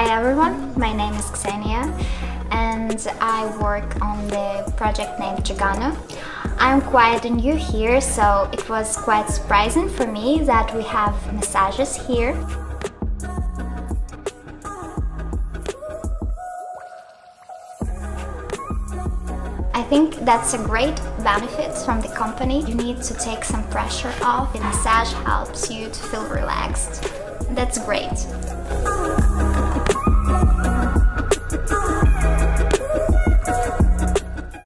Hi everyone, my name is Ksenia and I work on the project named Jagano. I'm quite new here, so it was quite surprising for me that we have massages here. I think that's a great benefit from the company. You need to take some pressure off. The massage helps you to feel relaxed. That's great.